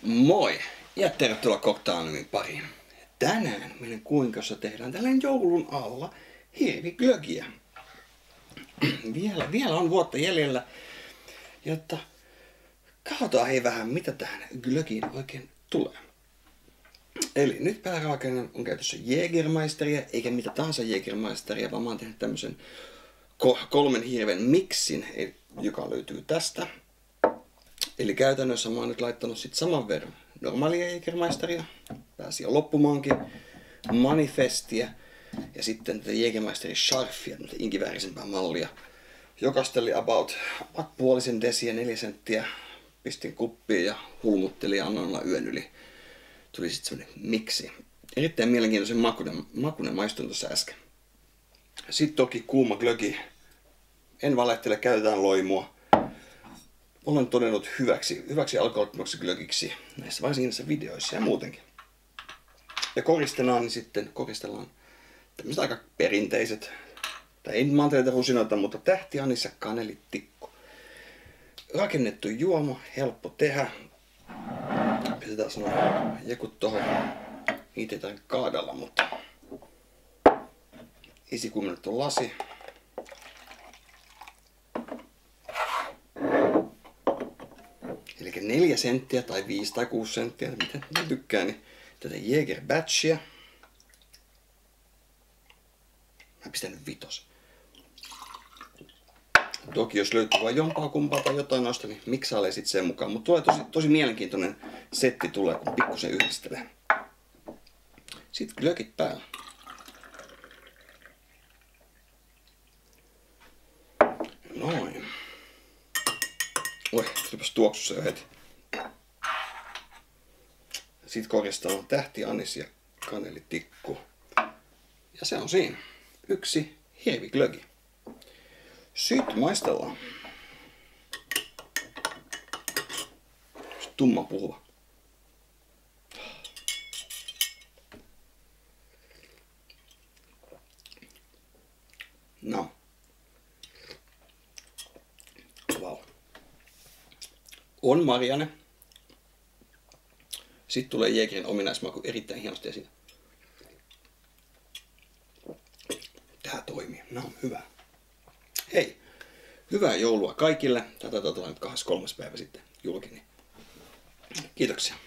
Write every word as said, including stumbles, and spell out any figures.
Moi ja tervetuloa Cocktailin pariin. Tänään meidän kuinkossa tehdään tällainen joulun alla hirviglögiä. vielä, vielä on vuotta jäljellä, jotta katsotaan hei vähän mitä tähän glögiin oikein tulee. Eli nyt pääraaka-aineena on käytössä Jägermeisteria, eikä mitä tahansa Jägermeisteria, vaan mä oon tehnyt tämmösen kolmen hirven miksin, joka löytyy tästä. Eli käytännössä mä oon nyt laittanut sit saman verran normaalia Jägermeisteria, pääsi jo loppumaankin, manifestia ja sitten tätä Jägermeisterin Scharfia, tämmöistä inkiväärisempää mallia. Jokasteli about puolisen desiä, neljä senttiä, pistin kuppiin ja hulmuttelin ja annoin olla yön yli. Tuli sitten semmonen miksi. Erittäin mielenkiintoisen makunen, makunen maistuin tuossa äsken. Sitten toki kuuma glögi. En valehtele, käytetään loimua. Olen todennut hyväksi, hyväksi alkoholittomaksi glögiksi näissä varsinkin näissä videoissa ja muutenkin. Ja koristellaan, niin sitten koristellaan tämmöiset aika perinteiset, tai ei manteleita rusinoita, mutta tähti, anissa, kanelitikku. Rakennettu juoma, helppo tehdä. Pistetään sanoa jekut tohon. Niitä ei tarvitse kaadalla, mutta esikuumennettu lasi. Eli neljä senttiä tai viisi tai kuusi senttiä, mitä mä tykkään, niin tätä Jäger Batchia. Mä pistän nyt vitos. Toki jos löytyy vain jompaa kumpaa tai jotain noista, niin miksailee sit sen mukaan. Mutta tulee tosi, tosi mielenkiintoinen setti tulee, kun pikkusen yhdistelee. Sitten glögit päällä. Noin. Oi, tulipas tuoksussa jo heti. Sitten koristellaan tähti, anis ja kanelitikku. Ja se on siinä. Yksi hirviglögi. Sitten maistellaan. Tumma puhuva. No. Wow. On marjane. Sitten tulee Jägerin ominaismaku erittäin hienosti esiin. Tää toimii. No, hyvä. Hei, hyvää joulua kaikille. Tätä tulee nyt kahdeskymmeneskolmas päivä sitten julki. Kiitoksia.